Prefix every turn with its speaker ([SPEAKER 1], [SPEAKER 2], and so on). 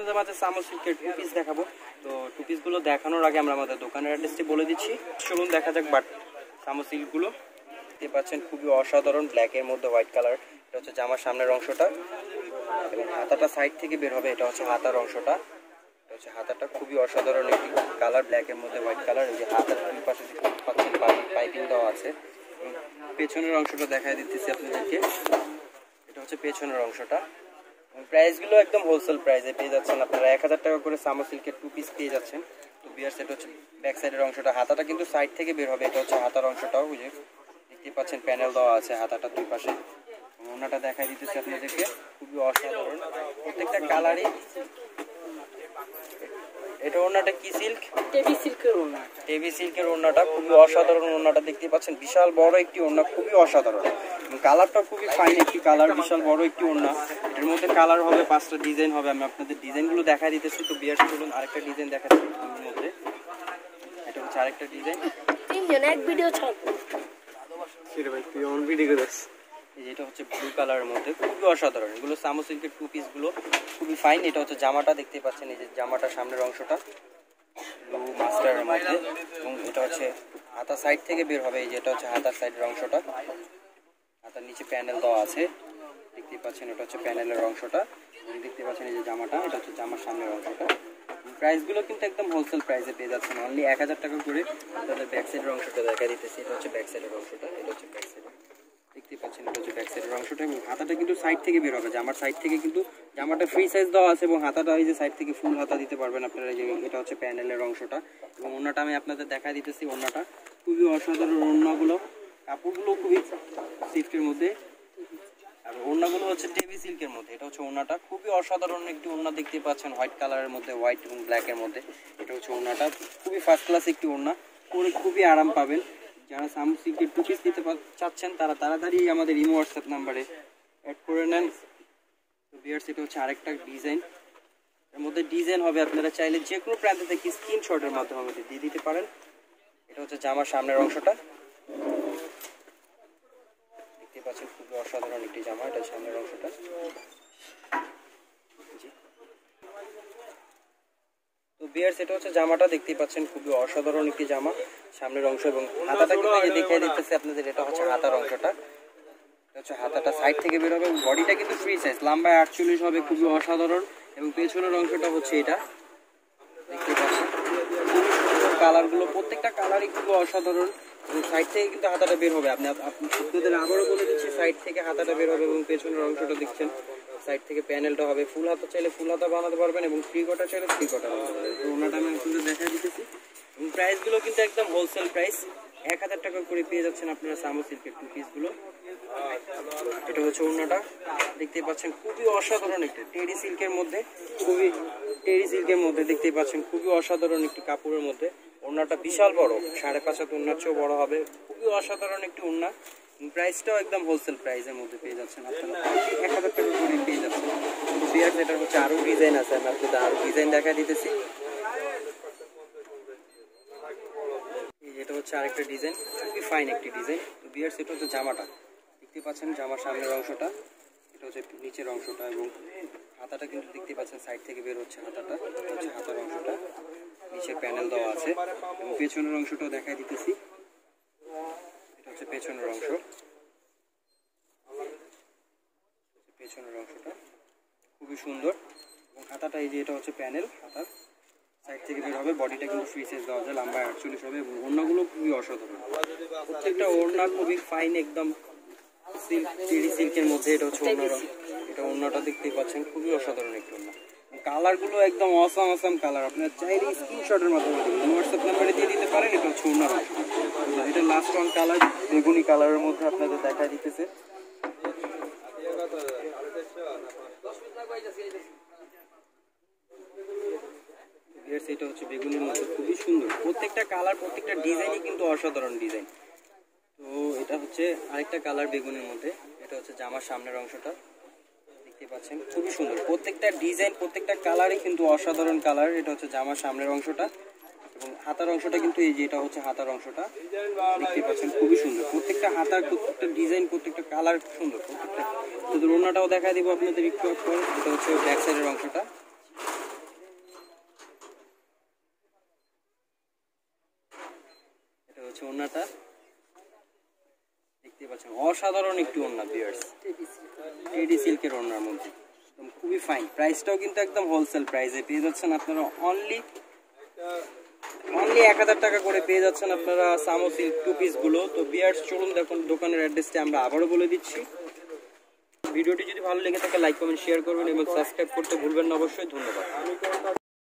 [SPEAKER 1] আপনাদের মাঝে সামো সিল্কের টু পিস দেখাবো। তো টু পিসগুলো দেখানোর আগে আমরা আমাদের দোকানের অ্যাড্রেসটি বলে দিচ্ছি। চলুন দেখা যাক। বাট সামো সিল্কগুলো দেখতে পাচ্ছেন খুবই অসাধারণ, ব্ল্যাকের মধ্যে হোয়াইট কালার। এটা হচ্ছে জামার সামনের অংশটা এবং হাতাটা সাইড থেকে বের হবে। এটা হচ্ছে হাতার অংশটা। এটা হচ্ছে হাতাটা খুবই অসাধারণ একটি কালার, ব্ল্যাকের মধ্যে হোয়াইট কালার। এই যে হাতার দুই পাশে পাচ্ছেন পাইপিং দেওয়া আছে। পেছনের অংশটা দেখাই দিতেছি আপনাদেরকে। এটা হচ্ছে পেছনের অংশটা। প্রাইসগুলো একদম হোলসেল প্রাইসে পেয়ে যাচ্ছেন আপনারা। 1000 টাকা করে সামো সিল্কের টু পিস পেয়ে যাচ্ছেন। তো বিয়ার সেট হচ্ছে ব্যাক সাইডের অংশটা, হাতাটা কিন্তু সাইড থেকে বের হবে। এটা হচ্ছে হাতার অংশটাও বুঝে দেখতে পাচ্ছেন, প্যানেল দেওয়া আছে হাতাটা দুই পাশে। ওনাটা দেখাই দিতেছি আপনাদেরকে, খুবই অসাধারণ প্রত্যেকটা কালারই। এটা ওনাটা কি সিল্ক?
[SPEAKER 2] টেবি সিল্কের ওনা।
[SPEAKER 1] টেবি সিল্কের ওনাটা খুবই অসাধারণ। ওনাটা দেখতে পাচ্ছেন বিশাল বড় একটি ওনা, খুবই অসাধারণ। কালারটা খুবই ফাইন একটি কালার, বিশাল বড় একটি ওনা। এর মধ্যে কালার হবে 5টা ডিজাইন হবে। আমি আপনাদের ডিজাইনগুলো দেখাই দিতেছি। তো বিয়ার চলুন আরেকটা ডিজাইন দেখাচ্ছি এর মধ্যে। এটা হচ্ছে আরেকটা ডিজাইন।
[SPEAKER 2] তিনজন এক ভিডিও ছাড়বো।
[SPEAKER 1] ভাই তুই অন ভিডিও করিস। এটা হচ্ছে ব্লু কালারের মধ্যে, খুবই অসাধারণ। এগুলো সামো সিল্কের টু পিস গুলো খুবই ফাইন। এটা হচ্ছে জামাটা দেখতে পাচ্ছেন, এই যে জামাটা সামনের অংশটা ব্লু মাস্টারের মধ্যে এবং এটা হচ্ছে হাতা সাইড থেকে বের হবে। এই যে এটা হচ্ছে হাতার সাইডের অংশটা, হাতার নিচে প্যানেল দেওয়া আছে দেখতে পাচ্ছেন। এটা হচ্ছে প্যানেলের অংশটা দেখতে পাচ্ছেন। এই যে জামাটা, এটা হচ্ছে জামার সামনের অংশটা। প্রাইসগুলো কিন্তু একদম হোলসেল প্রাইসে পেয়ে যাচ্ছেন, অনলি 1000 টাকা করে। তাদের ব্যাক সাইডের অংশটা দেখা দিতেছি। এটা হচ্ছে ব্যাক সাইডের অংশটা, এটা হচ্ছে ব্যাক সাইড দেখতে পাচ্ছেন। এটা হচ্ছে ব্যাক সাইডের অংশটা এবং হাতাটা কিন্তু সাইড থেকে বের হবে। জামার সাইড থেকে কিন্তু জামাটা ফ্রি সাইজ দেওয়া আছে এবং হাতাটা এই যে সাইড থেকে ফুল হাতা দিতে পারবেন আপনারা। যে এটা হচ্ছে প্যানেলের অংশটা এবং ওন্নাটা আমি আপনাদের দেখা দিতেছি। ওন্নাটা খুবই অসাধারণ। ওন্নাগুলো কাপড়গুলো খুবই সিফটের মধ্যে আর ওন্নাগুলো হচ্ছে টেবি সিল্কের মধ্যে। এটা হচ্ছে ওন্নাটা খুবই অসাধারণ একটি ওন্না দেখতে পাচ্ছেন, হোয়াইট কালারের মধ্যে, হোয়াইট এবং ব্ল্যাকের মধ্যে। এটা হচ্ছে ওন্নাটা খুবই ফার্স্ট ক্লাস একটি ওন্না, পরে খুবই আরাম পাবেন। যারা সামো সিল্কের টু পিস নিতে চাচ্ছেন তারা তাড়াতাড়ি আমাদের ইমো হোয়াটসঅ্যাপ নাম্বারে অ্যাড করে নেন। তো বিয়ার্স এটা হচ্ছে আরেকটা ডিজাইন। এর মধ্যে ডিজাইন হবে, আপনারা চাইলে যে কোনো প্রান্ত থেকে স্ক্রিনশটের মাধ্যমে দিয়ে দিতে পারেন। এটা হচ্ছে জামার সামনের অংশটা দেখতে পাচ্ছেন, খুবই অসাধারণ একটি জামা। এটা সামনের অংশটা। তো বিয়ার্স এটা হচ্ছে জামাটা দেখতে পাচ্ছেন, খুবই অসাধারণ একটি জামা সামনের অংশ এবং হাতাটা কিন্তু দেখিয়ে দিতেছে আপনাদের। এটা হচ্ছে হাতার অংশটা, এটা হচ্ছে হাতাটা সাইড থেকে বের হবে এবং বডিটা কিন্তু ফ্রি সাইজ, লম্বায় 48 হবে, খুবই অসাধারণ। এবং পেছনের অংশটা হচ্ছে এটা দেখতে পাচ্ছেন, কালারগুলো প্রত্যেকটা কালারই খুবই অসাধারণ এবং সাইড থেকে কিন্তু হাতাটা বের হবে। আপনাদের আবারও বলে দিচ্ছি, সাইড থেকে হাতাটা বের হবে এবং পেছনের অংশটা দেখছেন সাইড থেকে প্যানেলটা হবে। ফুল হাতা চাইলে ফুল হাতা বানাতে পারবেন এবং থ্রি কটা চাইলে থ্রি কটা বানাতে পারবেন। তো ওনাটা আমি আপনাদের দেখা দিতেছি এবং প্রাইসগুলো কিন্তু একদম হোলসেল প্রাইস। 1000 টাকা করে পেয়ে যাচ্ছেন আপনারা সামো সিল্কের টু পিসগুলো। এটা হচ্ছে ওনাটা দেখতে পাচ্ছেন, খুবই অসাধারণ একটি টেরি সিল্কের মধ্যে, খুবই টেরি সিল্কের মধ্যে দেখতে পাচ্ছেন, খুবই অসাধারণ একটি কাপড়ের মধ্যে। ওড়নাটা বিশাল বড়, 5.5 হাত ওড়নার চেয়েও বড় হবে, খুবই অসাধারণ একটি ওড়না। প্রাইসটাও একদম হোলসেল প্রাইসের মধ্যে পেয়ে যাচ্ছেন আপনারা, 1000 টাকা করে পেয়ে যাচ্ছেন। বিয়ার সেটার হচ্ছে আরও ডিজাইন আছে, আমি আপনাদের আরও ডিজাইন দেখা দিতেছি। এটা হচ্ছে আরেকটা ডিজাইন, খুবই ফাইন একটি ডিজাইন। বিয়ার সেট হচ্ছে জামাটা দেখতে পাচ্ছেন, জামার সামনের অংশটা, এটা হচ্ছে নিচের অংশটা এবং হাতাটা কিন্তু দেখতে পাচ্ছেন সাইড থেকে বের হচ্ছে হাতাটা। এটা হচ্ছে হাতার অংশটা, নিচে প্যানেল দেওয়া আছে এবং পেছনের অংশটাও দেখাই দিতেছি। এটা হচ্ছে পেছনের অংশ, পেছনের অংশটা খুবই সুন্দর এবং হাতাটা এই যে এটা হচ্ছে প্যানেল, হাতার সাইড থেকে বের হবে। বডিটা কিন্তু ফ্রি সাইজ দেওয়া যায়, লম্বা 48 হবে এবং ওড়নাগুলো খুবই অসাধারণ। প্রত্যেকটা ওড়না খুবই ফাইন, একদম সিল্ক, টেরি সিল্কের মধ্যে। এটা হচ্ছে ওড়না, এটা ওড়নাটা দেখতেই পাচ্ছেন, খুবই অসাধারণ একটি ওড়না। কালারগুলো একদম অসাম কালার, আপনারা চাইলে স্ক্রিনশটের মাধ্যমে হোয়াটসঅ্যাপ নাম্বারে দিয়ে দিতে পারেন। এটা হচ্ছে ওড়নার অংশ, এটা লাস্ট ওয়ান কালার বেগুনি কালারের মধ্যে আপনাদের দেখা দিতেছে। এটা হচ্ছে বেগুনির মধ্যে, খুবই সুন্দর। প্রত্যেকটা কালার, প্রত্যেকটা ডিজাইনই কিন্তু অসাধারণ ডিজাইন। তো এটা হচ্ছে আরেকটা কালার বেগুনির মধ্যে। এটা হচ্ছে জামার সামনের অংশটা দেখতে পাচ্ছেন, খুবই সুন্দর। প্রত্যেকটা ডিজাইন, প্রত্যেকটা কালারই কিন্তু অসাধারণ কালার। এটা হচ্ছে জামার সামনের অংশটা এবং হাতার অংশটা কিন্তু এই যে এটা হচ্ছে হাতার অংশটা দেখতে পাচ্ছেন, খুবই সুন্দর। প্রত্যেকটা হাতার, প্রত্যেকটা ডিজাইন, প্রত্যেকটা কালার সুন্দর। প্রত্যেকটা ওড়নাটাও দেখা দিব আপনাদের একটু পর। এটা হচ্ছে ব্যাক সাইডের অংশটা, হচ্ছে ওড়নাটা দেখতে পাচ্ছেন, অসাধারণ একটু ওড়না ভিউয়ার্স, টেডি সিল্কের ওড়নার মধ্যে একদম খুবই ফাইন। প্রাইসটাও কিন্তু একদম হোলসেল প্রাইসে পেয়ে যাচ্ছেন আপনারা, অনলি 1000 টাকা করে পেয়ে যাচ্ছেন আপনারা সামো সিল্ক টু পিসগুলো। তো ভিউয়ার্স চলুন দেখুন দোকানের অ্যাড্রেসটা আমরা আবারও বলে দিচ্ছি। ভিডিওটি যদি ভালো লেগে থাকে লাইক কমেন্ট শেয়ার করবেন এবং সাবস্ক্রাইব করতে ভুলবেন না অবশ্যই। ধন্যবাদ।